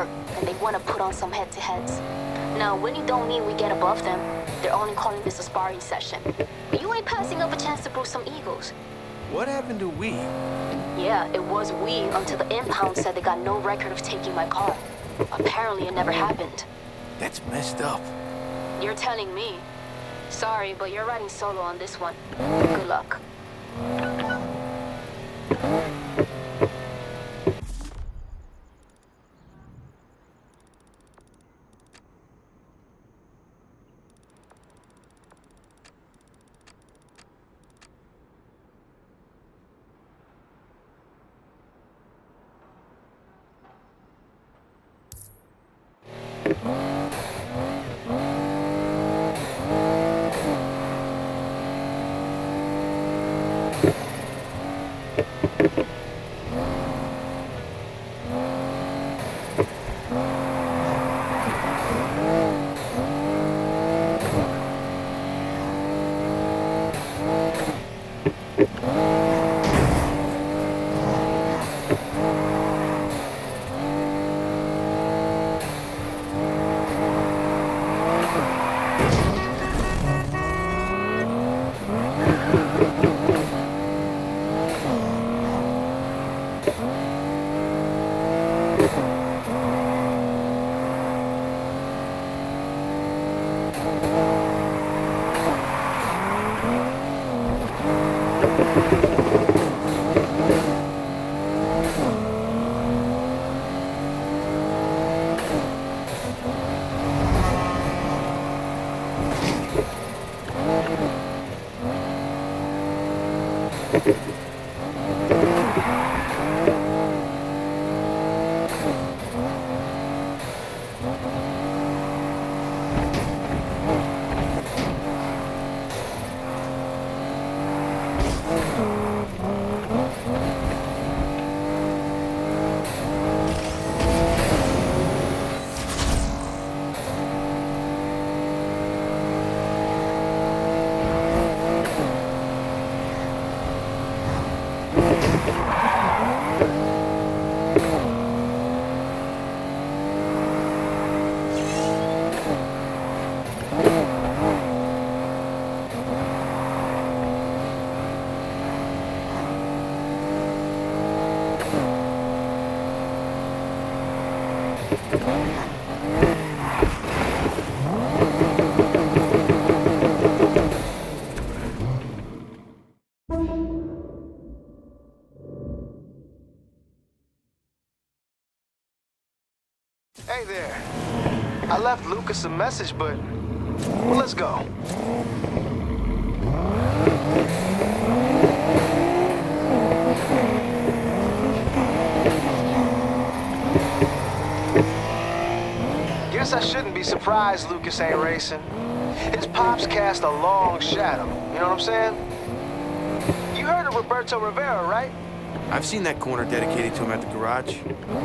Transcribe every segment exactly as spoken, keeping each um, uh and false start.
work, and they want to put on some head-to-heads. Now, winning don't mean we get above them. They're only calling this a sparring session. But you ain't passing up a chance to bruise some egos. What happened to we? Yeah, it was we until the impound said they got no record of taking my car. Apparently, it never happened. That's messed up. You're telling me. Sorry, but you're riding solo on this one. Good luck. Hey there. I left Lucas a message, but well, let's go. Guess I shouldn't be surprised Lucas ain't racing. His pops cast a long shadow, you know what I'm saying? You heard of Roberto Rivera, right? I've seen that corner dedicated to him at the garage.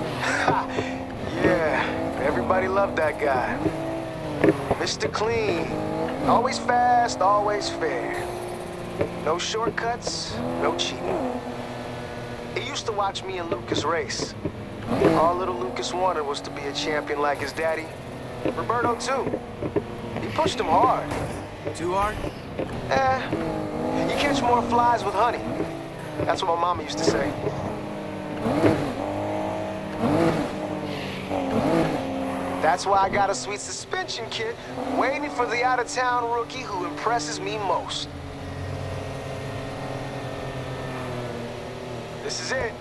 Yeah, everybody loved that guy. Mister Clean. Always fast, always fair. No shortcuts, no cheating. He used to watch me and Lucas race. All little Lucas wanted was to be a champion like his daddy. Roberto, too. He pushed him hard. Too hard? Eh, you catch more flies with honey. That's what my mama used to say. That's why I got a sweet suspension kit waiting for the out-of-town rookie who impresses me most. This is it.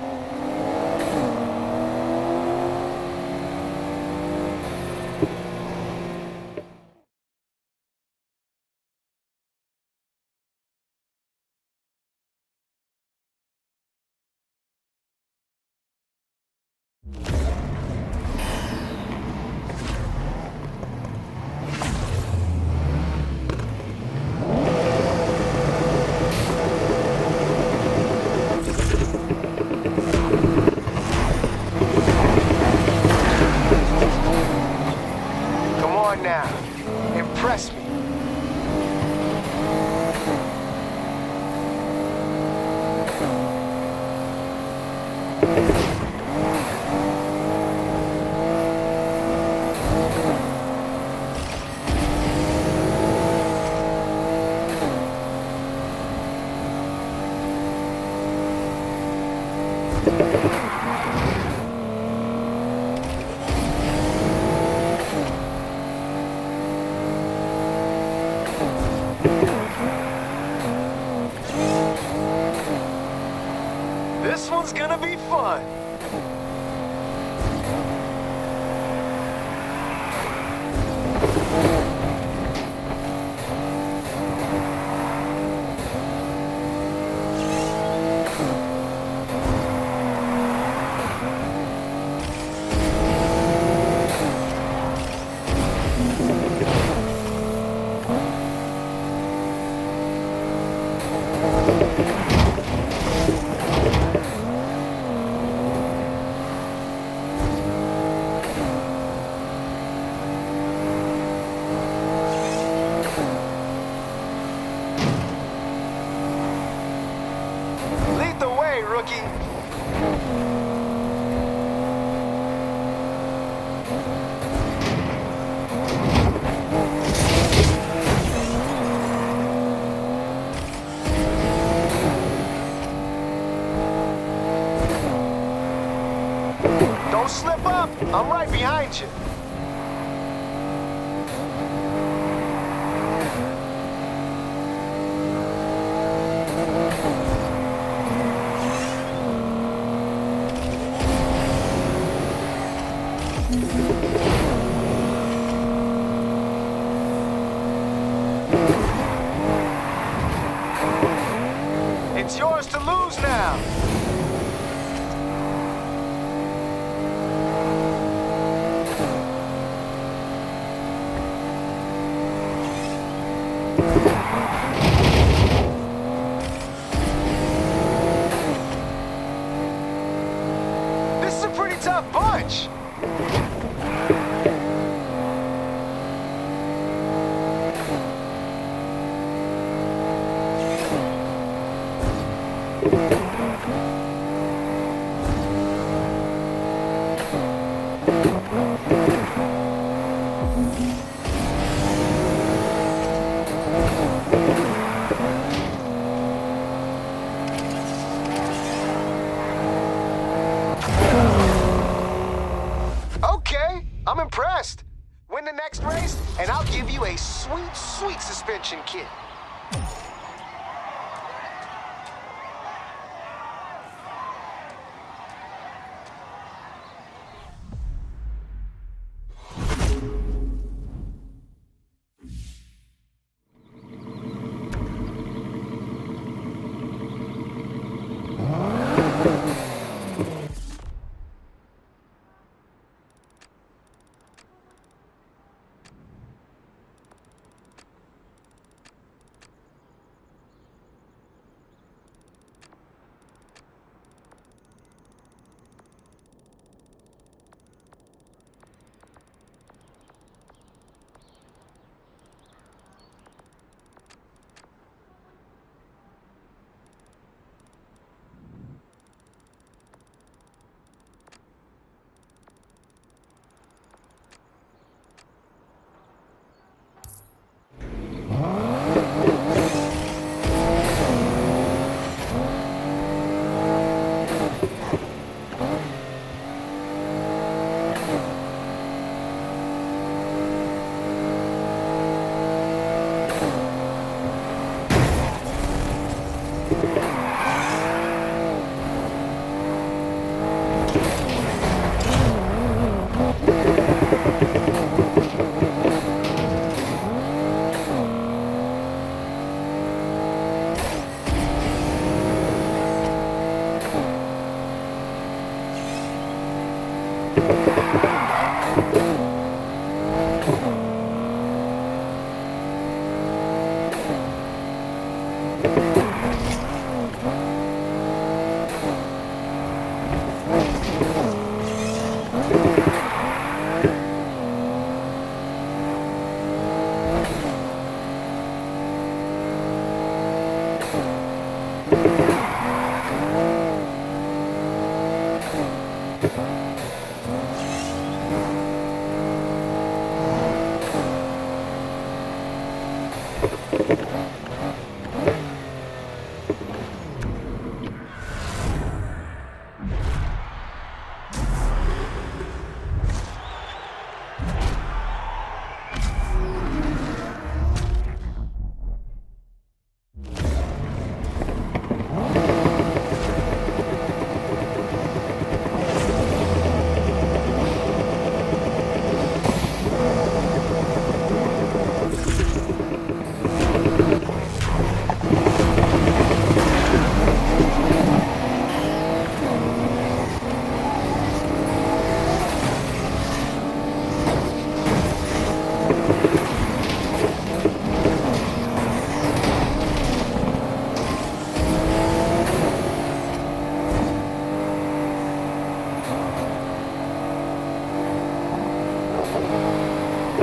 be fun. Lead the way, rookie. Don't slip up. I'm right behind you. It's yours to lose now. This is a pretty tough bunch. Okay, I'm impressed. Win the next race, and I'll give you a sweet, sweet suspension kit.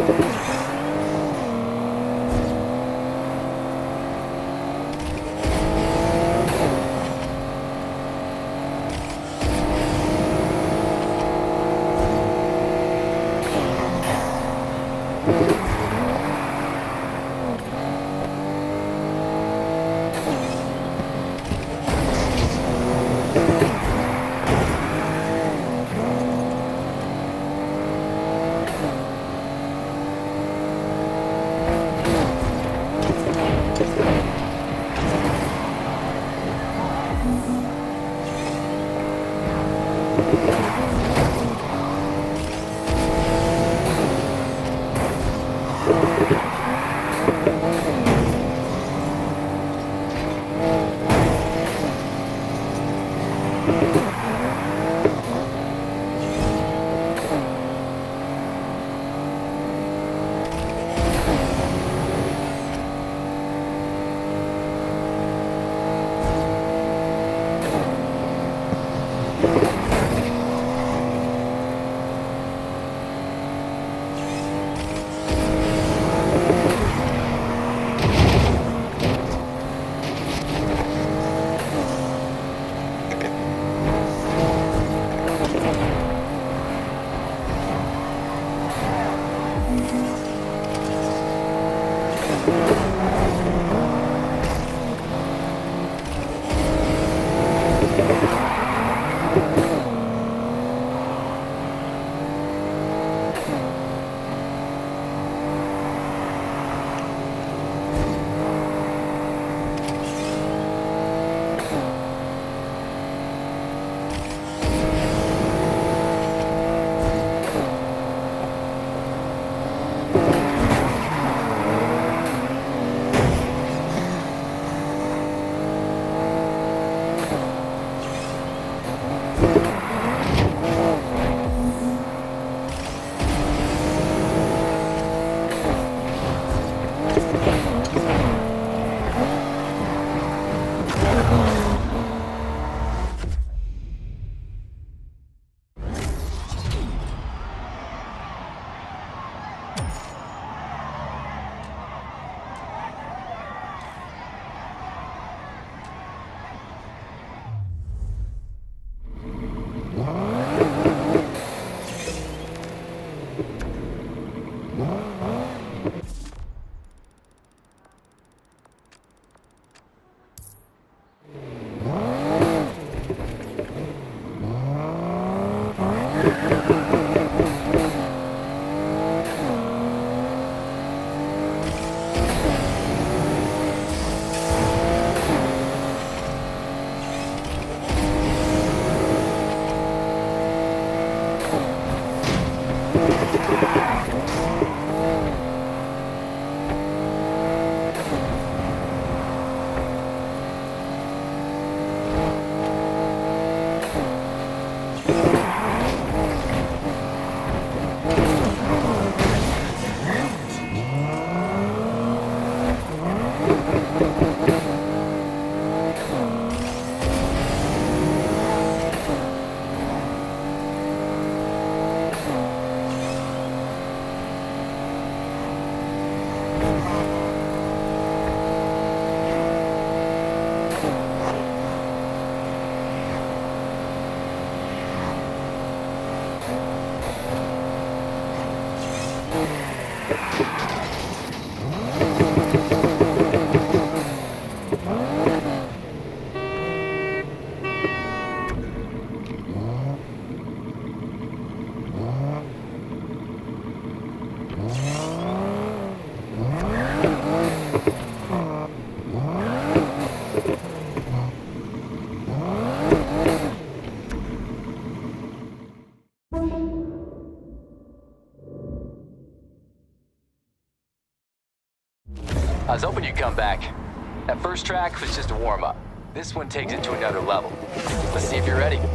I was hoping you'd come back. That first track was just a warm-up. This one takes it to another level. Let's see if you're ready.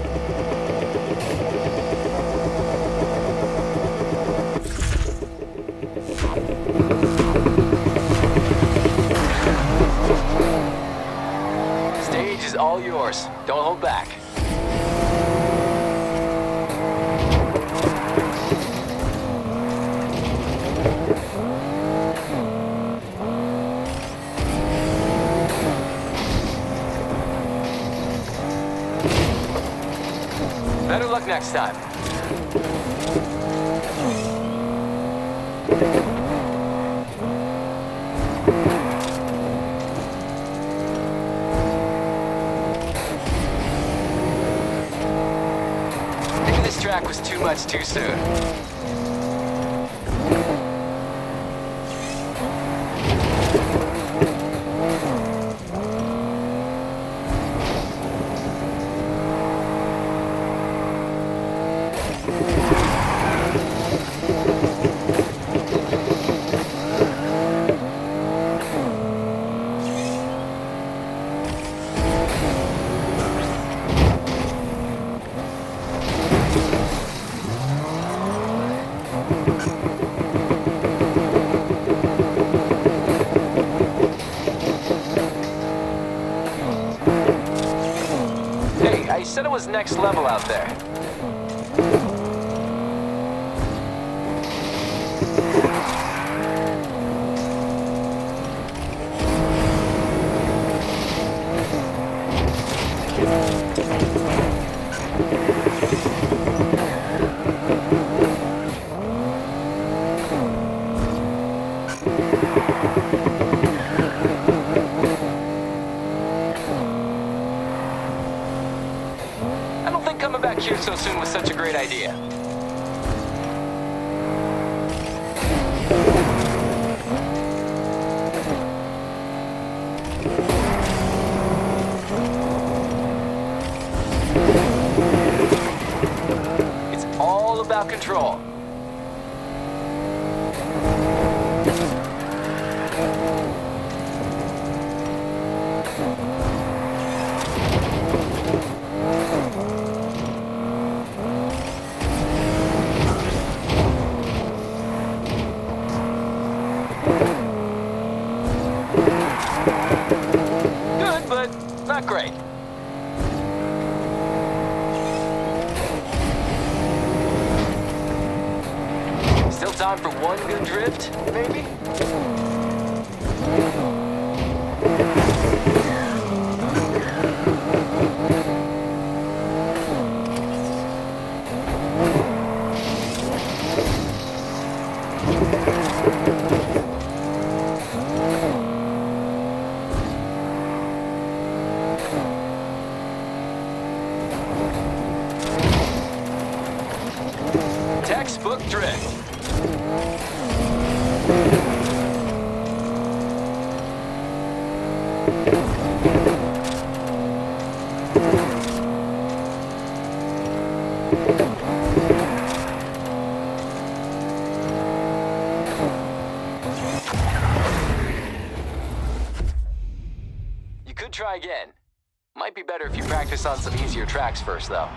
Stage is all yours. Don't hold back. Better luck next time. Maybe this track was too much too soon. I said it was next level out there. Coming back here so soon was such a great idea. It's all about control. Not great. Still time for one good drift, maybe? Textbook drift. You could try again. Might be better if you practice on some easier tracks first, though.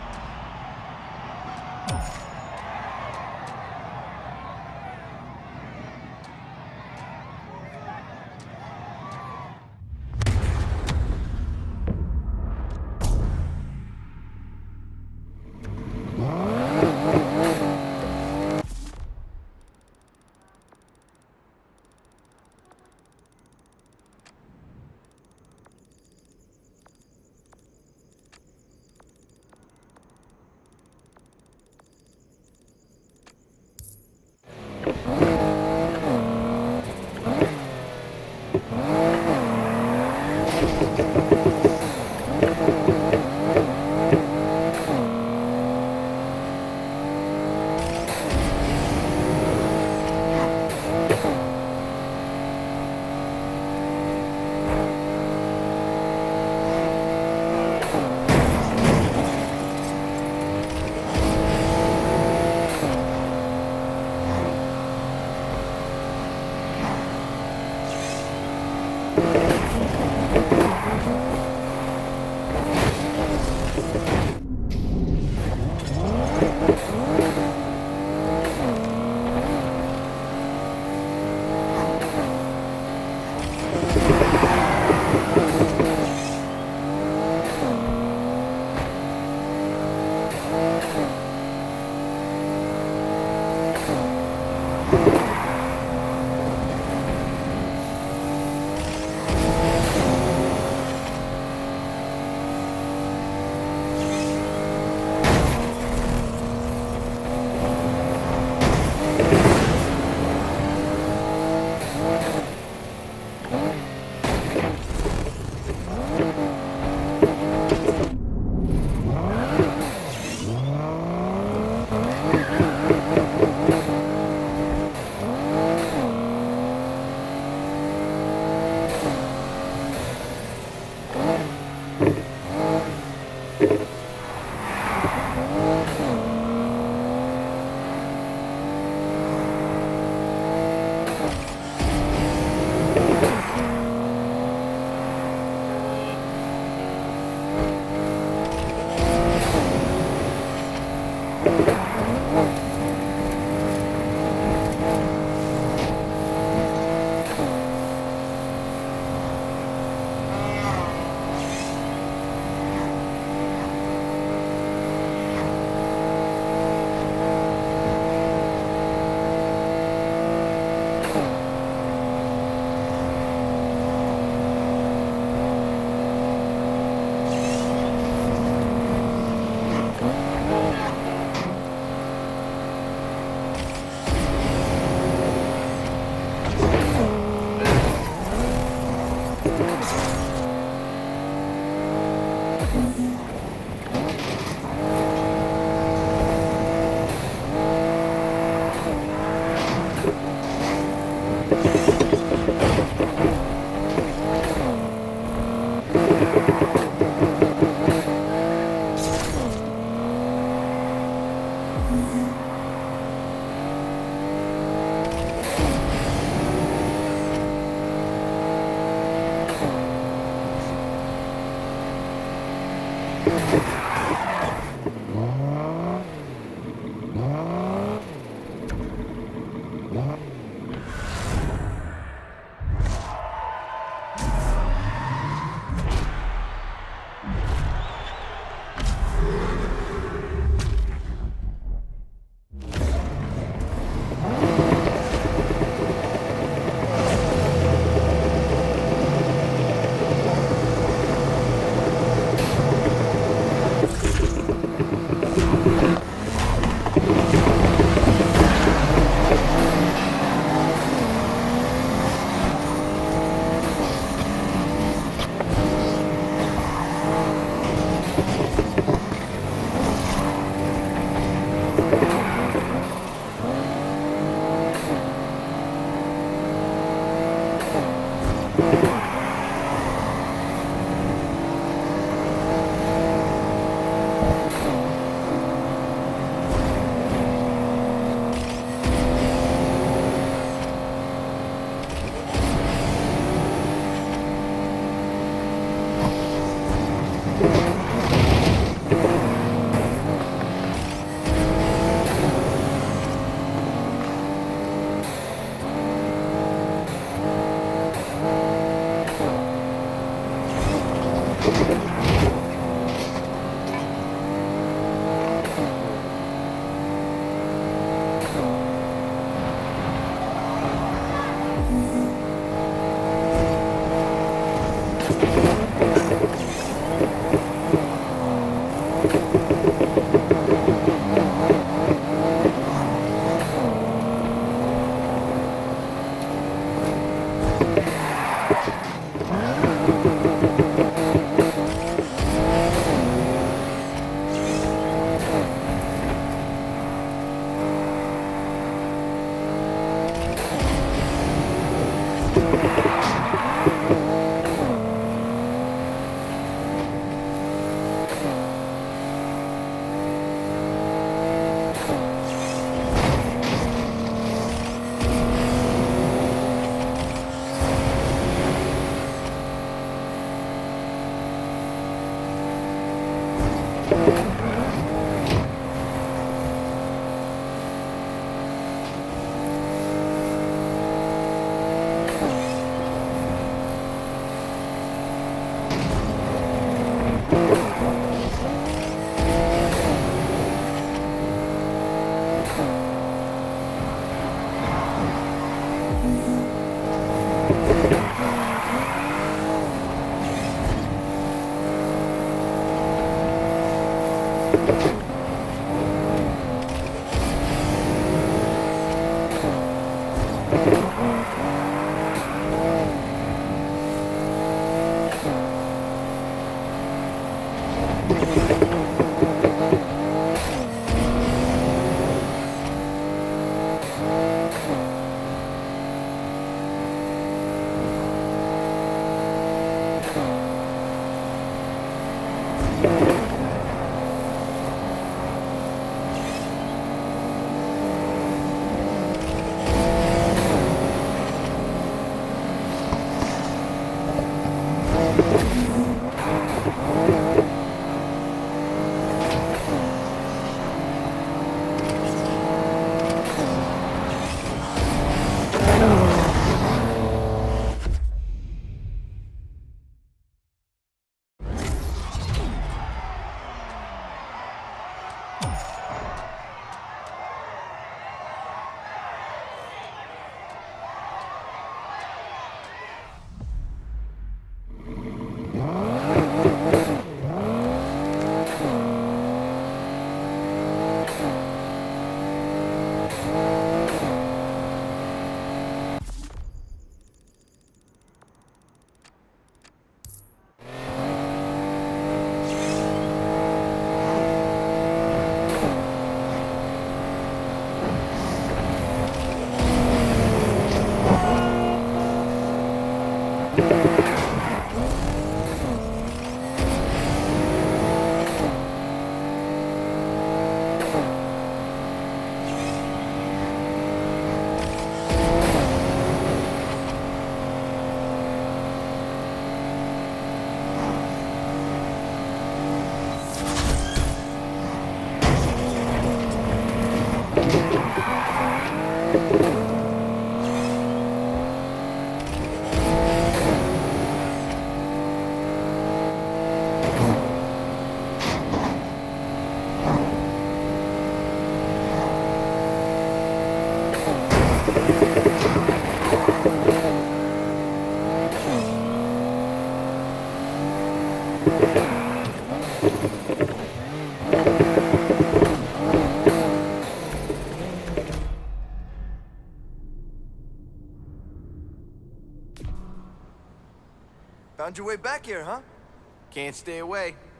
Found your way back here, huh? Can't stay away.